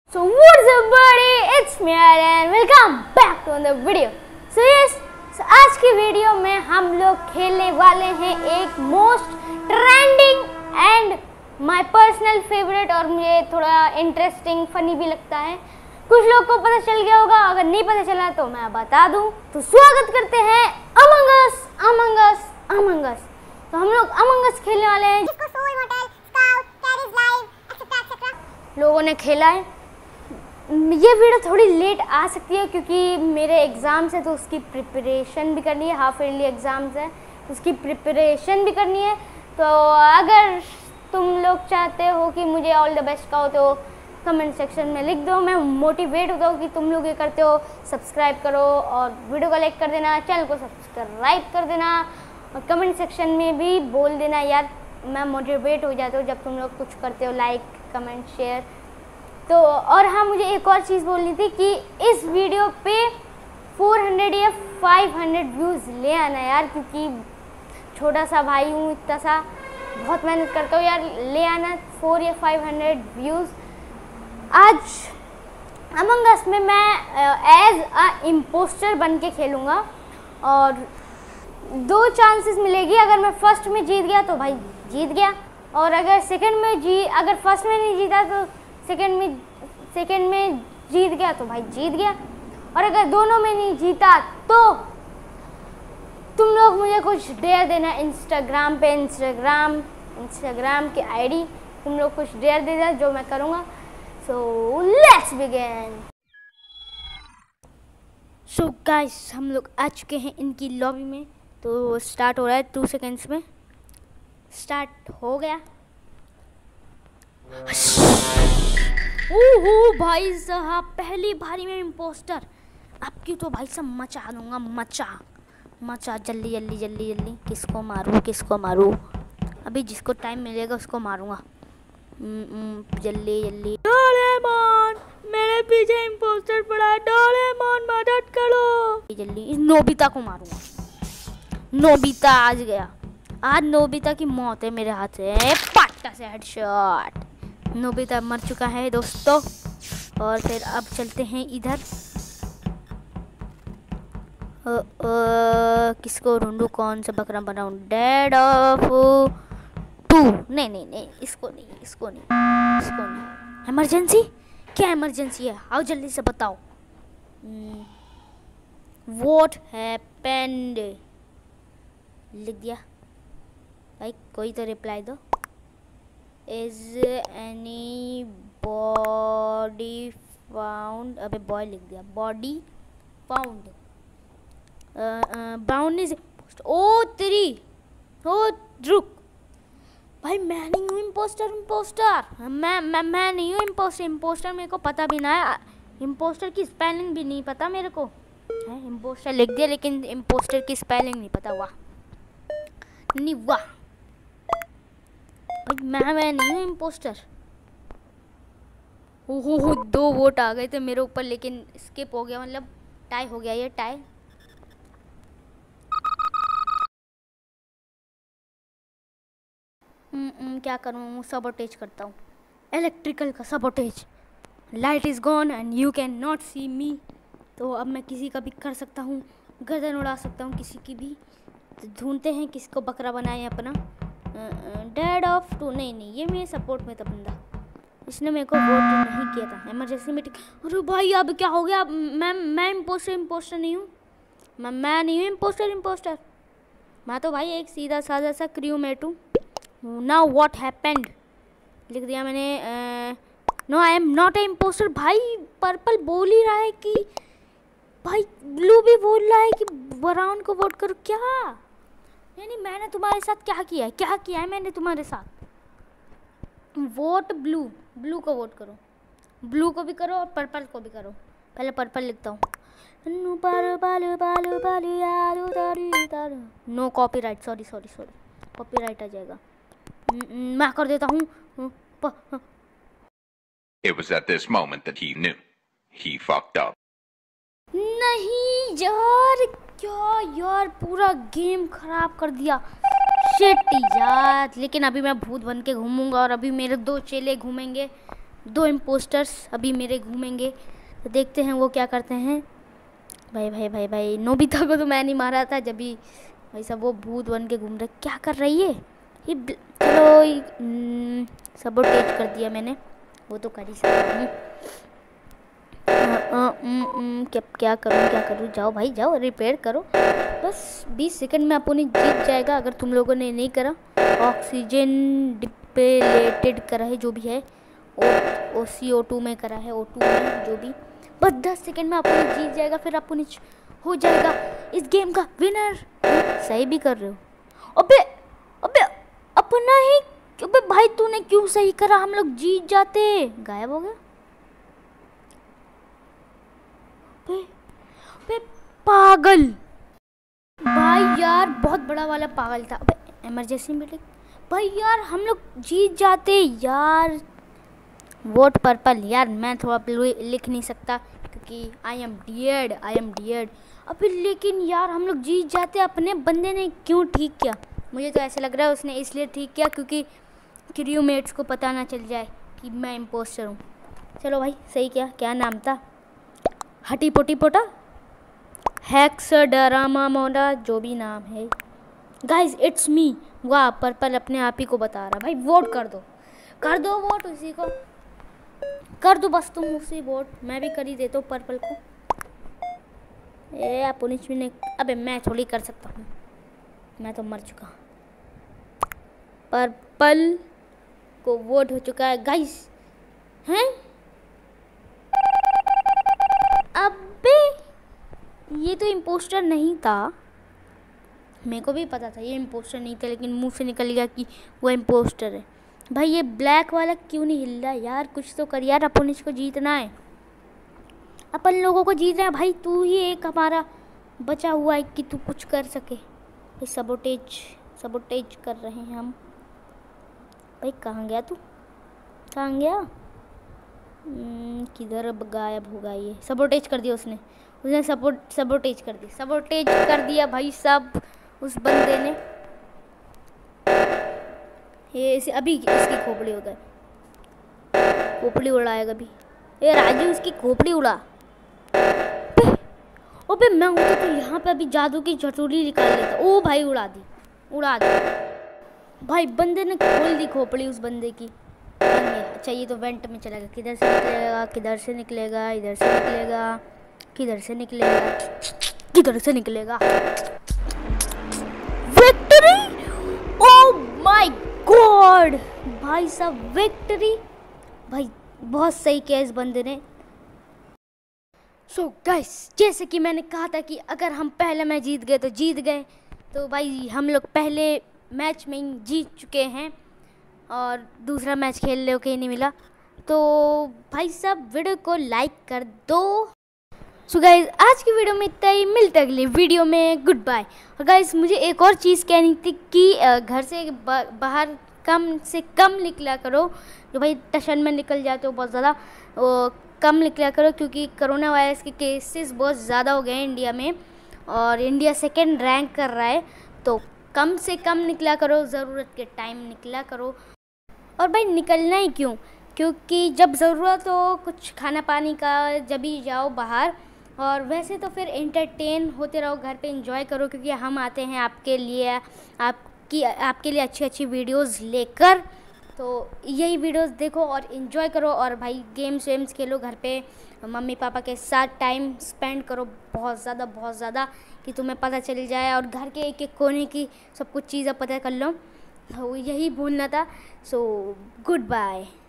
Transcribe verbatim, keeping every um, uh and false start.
So what's up buddy, it's me and welcome back to another video. So yes, so आज की video में हम लोग खेलने वाले हैं एक most trending and my personal favourite, और मुझे थोड़ा इंटरेस्टिंग फनी भी लगता है। कुछ लोग को पता चल गया होगा, अगर नहीं पता चला तो मैं बता दूं। तो स्वागत करते हैं among us among us among us. तो हम लोग अमंग अस खेलने वाले हैं, जिसको सोल होटल, स्काउट, टेरिस लाइव एक्सेट्रा एक्सेट्रा लोगों ने खेला है। ये वीडियो थोड़ी लेट आ सकती है क्योंकि मेरे एग्ज़ाम्स है, तो उसकी प्रिपरेशन भी करनी है। हाफ ईयरली एग्ज़ाम्स है, उसकी प्रिपरेशन भी करनी है। तो अगर तुम लोग चाहते हो कि मुझे ऑल द बेस्ट कहो तो कमेंट सेक्शन में लिख दो। मैं मोटिवेट होता हूँ कि तुम लोग ये करते हो। सब्सक्राइब करो और वीडियो को लाइक कर देना, चैनल को सब्सक्राइब कर देना, और कमेंट सेक्शन में भी बोल देना यार। मैं मोटिवेट हो जाता हूँ जब तुम लोग कुछ करते हो, लाइक कमेंट शेयर। तो और हाँ, मुझे एक और चीज़ बोलनी थी कि इस वीडियो पे चार सौ या पाँच सौ व्यूज़ ले आना यार, क्योंकि छोटा सा भाई हूँ, इतना सा बहुत मेहनत करता हूँ यार। ले आना चार या पाँच सौ व्यूज़। आज अमंग अस में मैं एज अ इम्पोस्टर बन के खेलूँगा, और दो चांसेस मिलेगी। अगर मैं फर्स्ट में जीत गया तो भाई जीत गया, और अगर सेकंड में जी अगर फर्स्ट में नहीं जीता तो सेकंड में सेकंड में जीत गया तो भाई जीत गया। और अगर दोनों में नहीं जीता तो तुम लोग मुझे कुछ डेयर देना इंस्टाग्राम पे, इंस्टाग्राम इंस्टाग्राम की आईडी तुम लोग कुछ डेयर दे देना, जो मैं करूँगा। So let's begin. So guys, हम लोग आ चुके हैं इनकी लॉबी में। तो स्टार्ट हो रहा है, टू सेकेंड्स में स्टार्ट हो गया। ओहो भाई साहब, पहली बारी में इम्पोस्टर। आपकी तो भाई साहब मचा दूंगा, मचा मचा। जल्दी जल्दी जल्दी जल्दी, किसको मारूं किसको मारूं? अभी जिसको टाइम मिलेगा उसको मारूंगा। जल्दी जल्दी। डोरेमोन, मेरे पीछे इम्पोस्टर पड़ा है। डोरेमोन मदद करो जल्दी। इस नोबिता को मारूंगा। नोबिता आज गया, आज नोबिता की मौत है मेरे हाथ से। पट्टा से हेडशॉट। नोबिता मर चुका है दोस्तों। और फिर अब चलते हैं इधर। ओ, ओ, किसको ढूंढूं, कौन सा बकरा बनाऊं? Dead of two. नहीं नहीं नहीं, इसको नहीं इसको नहीं इसको नहीं। इमरजेंसी? क्या इमरजेंसी है? आओ जल्दी से बताओ। व्हाट हैपेंड लिख दिया भाई, कोई तो रिप्लाई दो। Is any body found? अबे बॉय लिख दिया, बॉडी फाउंड। बाउंड इज ओ तेरी ओ रुक भाई, मैं नहीं हूँ इम्पोस्टर। इम्पोस्टर मैं मैं मैं नहीं हूँ इम्पोस्टर। इम्पोस्टर मेरे को पता भी ना है, इम्पोस्टर की स्पेलिंग भी नहीं पता मेरे को है। इम्पोस्टर लिख दिया लेकिन इम्पोस्टर की स्पेलिंग नहीं पता। वाह नहीं वाह, मैं मैं नहीं हूँ इम्पोस्टर। ओहो हो, दो वोट आ गए थे मेरे ऊपर, लेकिन स्किप हो गया, मतलब टाई हो गया। ये टाई। क्या करूँ? सबोटेज करता हूँ, इलेक्ट्रिकल का sabotage. Light is gone and you can not see me. तो अब मैं किसी का भी कर सकता हूँ, गर्दन उड़ा सकता हूँ किसी की भी। तो ढूंढते हैं किसको बकरा बनाए अपना। Dead of two. नहीं नहीं, ये मेरे सपोर्ट में था बंदा, इसने मेरे को वोट नहीं किया था। Emergency meeting. अरे भाई अब क्या हो गया? मैं मैं इम्पोस्टर इम्पोस्टर नहीं हूँ। मैं मैं नहीं हूँ इम्पोस्टर इम्पोस्टर मैं तो भाई एक सीधा साधा सा क्रू मेट हूँ। नाउ व्हाट हैपेंड लिख दिया मैंने। No I am not a impostor. भाई पर्पल बोल ही रहा है कि, भाई ब्लू भी बोल रहा है कि ब्राउन को वोट करो। क्या नहीं नहीं, मैंने तुम्हारे साथ क्या किया है? क्या किया है मैंने तुम्हारे साथ? वोट ब्लू, ब्लू को वोट करो। ब्लू को भी करो और पर्पल को भी करो। पहले पर्पल लिखता हूँ। No copyright, sorry sorry sorry, copyright आ जाएगा। मैं कर देता हूँ। It was at this moment that he knew he fucked up. नहीं यार, क्या यार, पूरा गेम खराब कर दिया। शिट यार। लेकिन अभी मैं भूत बन के घूमूंगा, और अभी मेरे दो चेले घूमेंगे दो इम्पोस्टर्स अभी मेरे घूमेंगे, तो देखते हैं वो क्या करते हैं। भाई भाई भाई भाई नोबिता को तो मैं नहीं मारा था, जब भी भाई सब वो भूत बन के घूम रहे। क्या कर रही है ये? चलो सबोटेज कर दिया मैंने, वो तो कर ही सकता हूँ। क्या क्या करूँ क्या करूँ? जाओ भाई जाओ, रिपेयर करो। बस बीस सेकंड में अपोनी जीत जाएगा अगर तुम लोगों ने नहीं करा। ऑक्सीजन डिप्लेटेड करा है जो भी है, ओ सी ओ टू में करा है, ओ टू में जो भी। बस दस सेकंड में अपोनी जीत जाएगा, फिर अपोनी हो जाएगा इस गेम का विनर। सही भी कर रहे हो। अबे अबे अपना ही, अबे भाई तूने क्यों सही करा? हम लोग जीत जाते। गायब हो गया। अबे अबे पागल भाई यार, बहुत बड़ा वाला पागल था। अबे इमरजेंसी मीटिंग भाई यार, हम लोग जीत जाते यार। वोट पर्पल यार, मैं थोड़ा लिख नहीं सकता क्योंकि आई एम डियर्ड आई एम डियर्ड अभी, लेकिन यार हम लोग जीत जाते। अपने बंदे ने क्यों ठीक किया? मुझे तो ऐसा लग रहा है उसने इसलिए ठीक किया क्योंकि क्रूमेट्स को पता ना चल जाए कि मैं इम्पोस्टर हूँ। चलो भाई सही किया। क्या नाम था? हटी पोटी पोटा, हैक्स डरामा मोडा, जो भी नाम है। Guys it's me. वाह पर्पल अपने आप ही को बता रहा। भाई वोट कर दो, कर दो वोट उसी को, कर दो बस तुम उसी वोट। मैं भी कर ही देता हूँ पर्पल को। ए पुनिश ने, अबे मैं थोड़ी कर सकता हूँ, मैं तो मर चुका। पर्पल को वोट हो चुका है गाइस। हैं अबे ये तो इम्पोस्टर नहीं था, मेरे को भी पता था ये इम्पोस्टर नहीं था, लेकिन मुंह से निकल गया कि वो इम्पोस्टर है। भाई ये ब्लैक वाला क्यों नहीं हिल रहा यार? कुछ तो कर यार, अपन इसको जीतना है, अपन लोगों को जीतना है। भाई तू ही एक हमारा बचा हुआ है कि तू कुछ कर सके। भाई सबोटेज सबोटेज कर रहे हैं हम। भाई कहाँ गया तू? कहाँ गया? किधर गायब होगा ये? सबोटेज कर दिया उसने, उसने सपोर्ट सबोटेज कर दी सबोटेज कर दिया भाई सब उस बंदे ने। ये इसे अभी इसकी खोपड़ी उधर, खोपड़ी उड़ाएगा अभी। ये राजू उसकी खोपड़ी उड़ा। ओबे मैं होता तो यहाँ पे अभी जादू की चटोरी निकाल लेता। ओ भाई उड़ा दी उड़ा दी भाई, बंदे ने खोल दी खोपड़ी उस बंदे की। अच्छा ये तो वेंट में चला गया। किधर से निकलेगा? किधर से निकलेगा? इधर से निकलेगा? किधर से निकलेगा? किधर से निकलेगा? विक्ट्री! ओह माय गॉड भाई साहब, विक्ट्री! भाई बहुत सही किया इस बंदे ने। सो so गाइस, जैसे कि मैंने कहा था कि अगर हम पहले मैच जीत गए तो जीत गए, तो भाई हम लोग पहले मैच में ही जीत चुके हैं और दूसरा मैच खेलने को कहीं नहीं मिला। तो भाई साहब वीडियो को लाइक कर दो। सो so गाइस, आज की वीडियो में इतना ही, मिलते अगली वीडियो में, गुड बाय। और गाइस मुझे एक और चीज़ कहनी थी कि घर से बाहर कम से कम निकला करो। जो भाई टशन में निकल जाते हो बहुत ज़्यादा, कम निकला करो क्योंकि कोरोना वायरस के केसेस बहुत ज़्यादा हो गए हैं इंडिया में और इंडिया सेकेंड रैंक कर रहा है। तो कम से कम निकला करो, ज़रूरत के टाइम निकला करो। और भाई निकलना ही क्यों? क्योंकि जब ज़रूरत हो कुछ खाना पानी का, जब भी जाओ बाहर। और वैसे तो फिर एंटरटेन होते रहो, घर पे एंजॉय करो, क्योंकि हम आते हैं आपके लिए, आपकी आपके लिए अच्छी अच्छी वीडियोस लेकर। तो यही वीडियोस देखो और एंजॉय करो। और भाई गेम्स वेम्स खेलो घर पे, मम्मी पापा के साथ टाइम स्पेंड करो बहुत ज़्यादा बहुत ज़्यादा, कि तुम्हें पता चल जाए और घर के एक एक कोने की सब कुछ चीज़ें पता कर लो। तो यही भूलना था। So good bye.